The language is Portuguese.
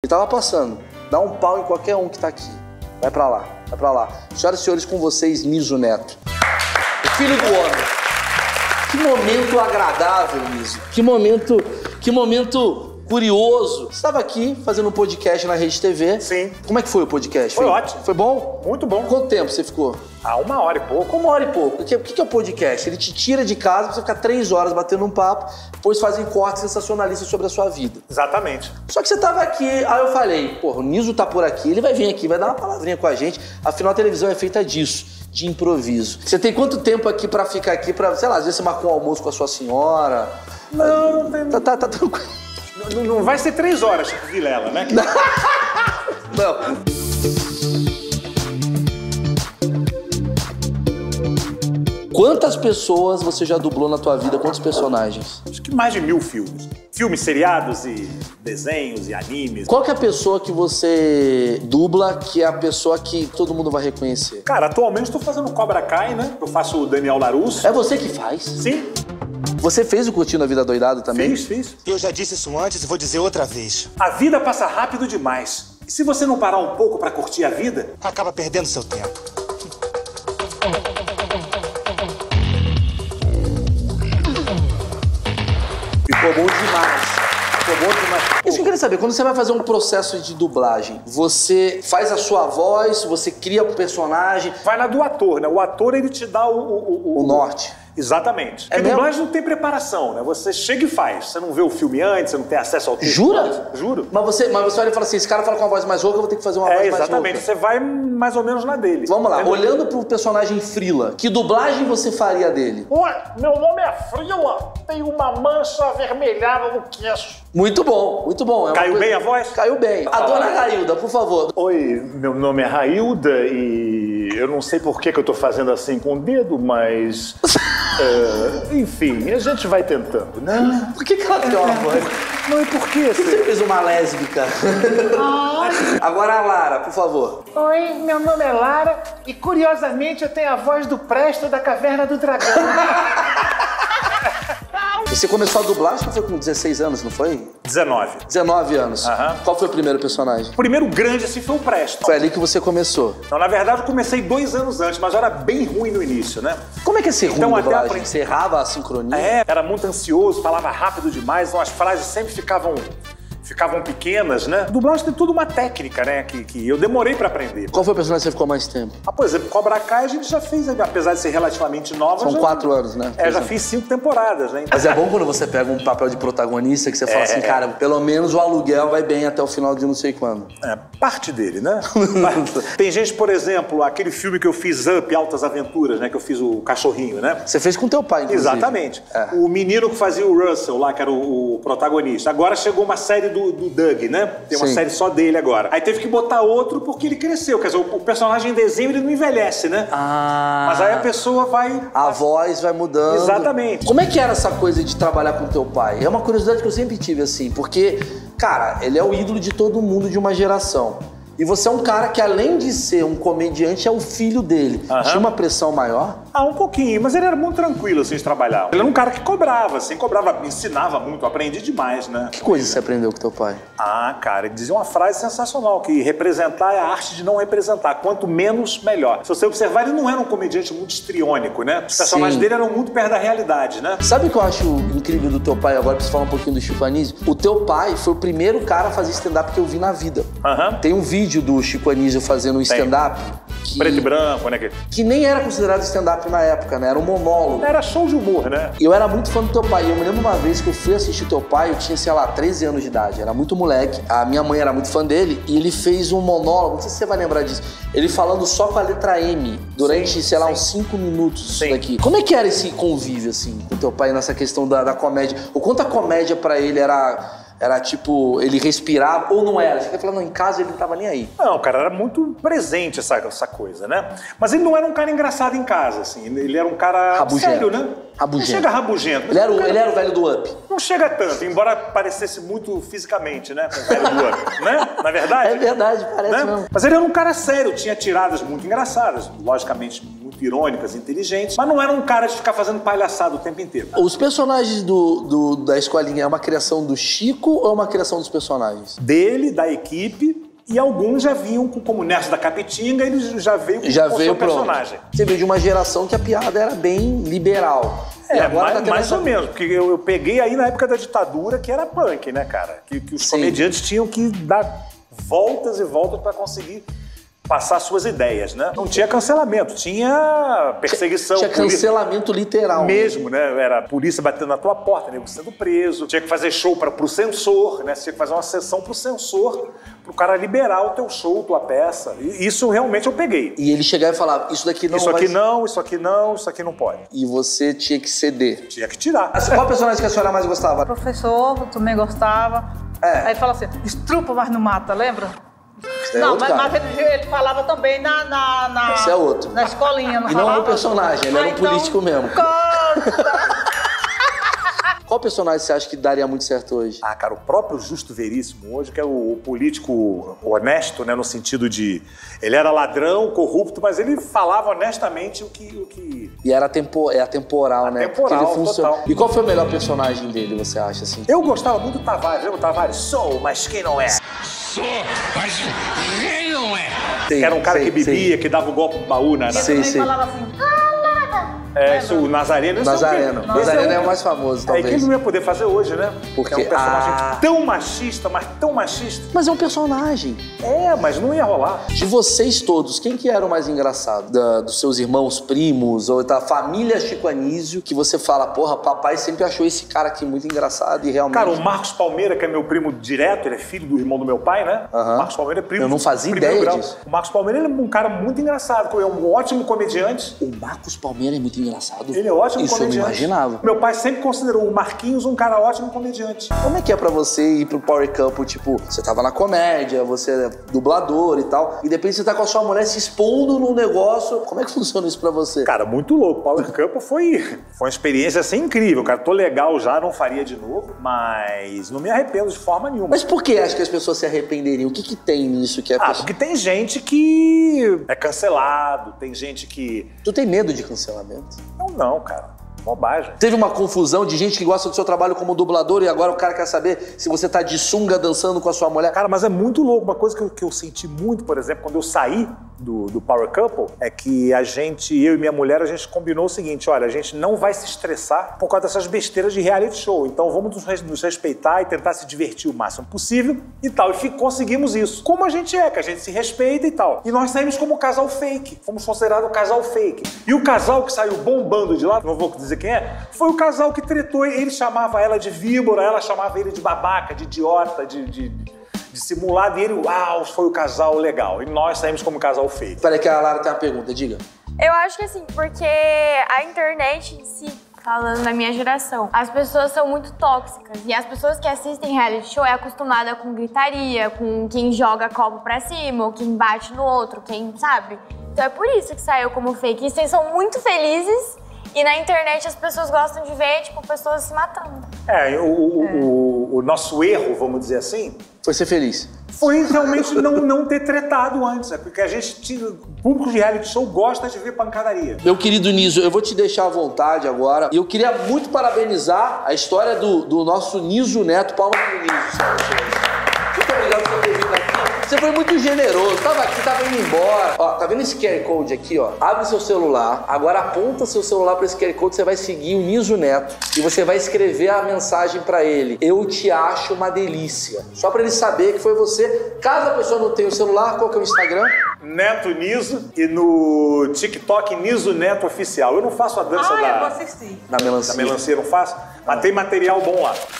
tava passando. Dá um pau em qualquer um que tá aqui. Vai pra lá, vai pra lá. Senhoras e senhores, com vocês, Niso Neto. O filho do homem. Que momento agradável, Niso. Que momento curioso. Você estava aqui fazendo um podcast na Rede TV. Sim. Como é que foi o podcast? Foi ótimo. Foi bom? Muito bom. Quanto tempo você ficou? 1 hora e pouco. 1 hora e pouco. O que é o podcast? Ele te tira de casa pra você ficar 3 horas batendo um papo, depois fazem cortes sensacionalistas sobre a sua vida. Exatamente. Só que você tava aqui, aí eu falei, porra, o Niso tá por aqui, ele vai vir aqui, vai dar uma palavrinha com a gente. Afinal, a televisão é feita disso, de improviso. Você tem quanto tempo aqui pra ficar aqui, pra, sei lá, às vezes você marcou um almoço com a sua senhora? Não tem... Tá tranquilo. Não vai ser 3 horas, tipo Vilela, né? Não. Quantas pessoas você já dublou na tua vida? Quantos personagens? Acho que mais de 1000 filmes. Filmes, seriados e desenhos e animes. Qual que é a pessoa que você dubla que é a pessoa que todo mundo vai reconhecer? Cara, atualmente estou fazendo Cobra Kai, né? Eu faço o Daniel Larusso. É você que faz? Sim. Você fez o Curtindo a Vida Doidado também? Fiz. Eu já disse isso antes e vou dizer outra vez. A vida passa rápido demais. E se você não parar um pouco pra curtir a vida... Acaba perdendo seu tempo. Ficou bom demais. Ficou bom demais. Isso que eu queria saber, quando você vai fazer um processo de dublagem, você faz a sua voz, você cria o personagem... Vai na do ator, né? O ator, ele te dá O norte. Exatamente. É Porque mesmo? dublagem não tem preparação, né? Você chega e faz. Você não vê o filme antes, você não tem acesso ao texto. Jura? Antes. Juro. Mas você olha e fala assim, esse cara fala com uma voz mais rouca, eu vou ter que fazer uma voz mais rouca. Exatamente. Você vai mais ou menos na dele. Vamos lá, Entendeu? olhando pro personagem Frila, que dublagem você faria dele? Oi, meu nome é Frila. Tenho uma mancha avermelhada no queixo. Muito bom, muito bom. É uma Caiu coisa- bem a voz? Caiu bem. A dona Railda, por favor. Oi, meu nome é Railda e eu não sei por que eu tô fazendo assim com o dedo, mas... enfim, a gente vai tentando, né? Por que ela tem uma voz? Não, e por que Por que você fez uma lésbica? Agora a Lara, por favor. Oi, meu nome é Lara e curiosamente eu tenho a voz do Presto da Caverna do Dragão. Você começou a dublar, acho que foi com 16 anos, não foi? 19. 19 anos. Aham. Qual foi o primeiro personagem? O primeiro grande, assim, foi o Presto. Foi ali que você começou. Então, na verdade, eu comecei 2 anos antes, mas eu era bem ruim no início, né? Como é que é ser ruim Então, em até dublagem? aprendi. Você errava a sincronia? Era muito ansioso, falava rápido demais, então as frases sempre ficavam pequenas, né? Dublagem tem tudo uma técnica, né? Que eu demorei pra aprender. Qual foi o personagem que você ficou mais tempo? Por exemplo, Cobra Kai a gente já fez, apesar de ser relativamente nova. São já- 4 anos, né? Já fiz 5 temporadas, né? Mas é bom quando você pega um papel de protagonista que você fala assim, cara, pelo menos o aluguel vai bem até o final de não sei quando. Parte dele, né? Tem gente, por exemplo, aquele filme que eu fiz Up, Altas Aventuras, né? Que eu fiz o cachorrinho, né? Você fez com teu pai, inclusive. Exatamente. É. O menino que fazia o Russell lá, que era o protagonista. Agora chegou uma série do Doug, né? Tem uma Sim. série só dele agora. Aí teve que botar outro porque ele cresceu. Quer dizer, o personagem em desenho ele não envelhece, né? Mas aí a pessoa vai... A voz vai mudando. Exatamente. Como é que era essa coisa de trabalhar com teu pai? É uma curiosidade que eu sempre tive, assim, porque, cara, ele é o ídolo de todo mundo de uma geração. E você é um cara que, além de ser um comediante, é o filho dele. Tinha uma pressão maior? Um pouquinho, mas ele era muito tranquilo, assim, de trabalhar. Ele era um cara que cobrava, assim, ensinava muito, aprendi demais, né? Que coisa você aprendeu com teu pai? Cara, ele dizia uma frase sensacional, que representar é a arte de não representar. Quanto menos, melhor. Se você observar, ele não era um comediante muito histriônico, né? Os personagens Sim. dele eram muito perto da realidade, né? Sabe o que eu acho incrível do teu pai? Agora preciso falar um pouquinho do Chico Anísio. O teu pai foi o primeiro cara a fazer stand-up que eu vi na vida. Tem um vídeo do Chico Anísio fazendo um stand-up que... Preto e branco, né? que nem era considerado stand-up na época, né? Era um monólogo. Era show de humor, né? E eu era muito fã do teu pai. E eu me lembro uma vez que eu fui assistir teu pai, eu tinha, sei lá, 13 anos de idade. Era muito moleque. A minha mãe era muito fã dele e ele fez um monólogo, não sei se você vai lembrar disso, ele falando só com a letra M durante, sei lá, uns 5 minutos isso daqui. Como é que era esse convívio, assim, com teu pai nessa questão da comédia? O quanto a comédia pra ele era tipo, ele respirava ou não era? Você quer falar, não, em casa ele não tava nem aí. Não, cara, era muito presente essa coisa, né? Mas ele não era um cara engraçado em casa, assim. Ele era um cara Rabugento. sério, né? Rabugento. Não chega rabugento. Mas Ele era o velho do Up. Não chega tanto, embora parecesse muito fisicamente, né? Com o velho do Up, né? Na verdade. É verdade, parece né? mesmo. Mas ele era um cara sério, tinha tiradas muito engraçadas, logicamente muito muito irônicas, inteligentes, mas não era um cara de ficar fazendo palhaçada o tempo inteiro. Os personagens da escolinha é uma criação do Chico ou é uma criação dos personagens? Dele, da equipe, e alguns já vinham como Nerso da Capitinga, ele já veio com o seu personagem. Você veio de uma geração que a piada era bem liberal. Agora mais ou menos, porque eu peguei aí na época da ditadura que era punk, né, cara? Que os comediantes tinham que dar voltas e voltas para conseguir passar suas ideias, né? Não tinha cancelamento, tinha perseguição. Tinha cancelamento literal. Mesmo, né? Era a polícia batendo na tua porta, nego sendo preso. Tinha que fazer show pro censor, né? Você tinha que fazer uma sessão pro censor, pro cara liberar o teu show, tua peça. E isso realmente eu peguei. E ele chegava e falava, isso daqui não Isso aqui não, isso aqui não, isso aqui não pode. E você tinha que ceder. Tinha que tirar. Qual personagem que a senhora mais gostava? Professor, também gostava. Aí ele fala assim, estrupa, mas não mata, lembra? Não, mas ele falava também Esse é outro. Na escolinha, não e falava? não era um personagem, ele era um político mesmo. Corta! Qual personagem você acha que daria muito certo hoje? Ah, cara, o próprio Justo Veríssimo hoje, que é o político honesto, né, no sentido de... Ele era ladrão, corrupto, mas ele falava honestamente o que... E era atemporal, né? Atemporal, porque ele funciona. total. E qual foi o melhor personagem dele, você acha, assim? Eu gostava muito do Tavares, lembra o Tavares? Sou, mas quem não é? Sou, mas quem não é? Que era um cara que bebia, que dava o golpe do baú, né? Ele falava assim, Isso, o Nazareno. Nazareno é o mais famoso, talvez. É que ele não ia poder fazer hoje, né? Porque é um personagem tão machista, mas tão machista. Mas é um personagem. Mas não ia rolar. De vocês todos, quem que era o mais engraçado? Dos seus irmãos, primos, ou da família Chico Anísio, que você fala, porra, papai sempre achou esse cara aqui muito engraçado e realmente... Cara, o Marcos Palmeira, que é meu primo direto, ele é filho do irmão do meu pai, né? Uhum. O Marcos Palmeira é primo. Eu não fazia ideia disso. O Marcos Palmeira, ele é um cara muito engraçado, é um ótimo comediante. O Marcos Palmeira é muito engraçado. Ele é ótimo Isso comediante. eu não imaginava. Meu pai sempre considerou o Marquinhos um cara ótimo comediante. Como é que é pra você ir pro Power Couple, tipo, você tava na comédia, você é dublador e tal, e depois você tá com a sua mulher se expondo num negócio. Como é que funciona isso pra você? Cara, muito louco. Power Couple foi uma experiência assim incrível, cara. Tô legal já, não faria de novo, mas não me arrependo de forma nenhuma. Mas por que acha que as pessoas se arrependeriam? O que tem nisso que é... Porque tem gente que é cancelado, tem gente que... Tu tem medo de cancelamento? Não, cara. Bobagem. Teve uma confusão de gente que gosta do seu trabalho como dublador e agora o cara quer saber se você tá de sunga dançando com a sua mulher. Cara, mas é muito louco. Uma coisa que eu senti muito, por exemplo, quando eu saí do Power Couple, é que eu e minha mulher, a gente combinou o seguinte, olha, a gente não vai se estressar por causa dessas besteiras de reality show. Então vamos nos respeitar e tentar se divertir o máximo possível e tal. E conseguimos isso. Como a gente que a gente se respeita e tal. E nós saímos como casal fake. Fomos considerados casal fake. E o casal que saiu bombando de lá, não vou dizer quem é, foi o casal que tretou. Ele chamava ela de víbora, ela chamava ele de babaca, de idiota, de simulado. E ele, uau, foi o casal legal. E nós saímos como casal fake. Peraí que a Lara tem uma pergunta, diga. Eu acho que assim, porque a internet em si, falando da minha geração, as pessoas são muito tóxicas. E as pessoas que assistem reality show é acostumada com gritaria, com quem joga copo pra cima, ou quem bate no outro, quem sabe? Então é por isso que saiu como fake. E vocês são muito felizes. E na internet as pessoas gostam de ver, tipo, pessoas se matando. O nosso erro, vamos dizer assim... Foi ser feliz. Foi realmente não ter tretado antes. Porque a gente, o público de reality show gosta de ver pancadaria. Meu querido Niso, eu vou te deixar à vontade agora. E eu queria muito parabenizar a história do nosso Niso Neto. Palmas pro Niso. Muito obrigado por ter vindo aqui. Você foi muito generoso, tava aqui, tava indo embora. Ó, tá vendo esse QR Code aqui, ó? Abre seu celular, agora aponta seu celular pra esse QR Code, você vai seguir o Niso Neto e você vai escrever a mensagem pra ele. Eu te acho uma delícia. Só pra ele saber que foi você. Caso a pessoa não tenha o celular, qual que é o Instagram? Neto Niso e no TikTok Niso Neto Oficial. Eu não faço a dança eu vou assistir. Da melancia. Da melancia, eu não faço, mas tem material bom lá.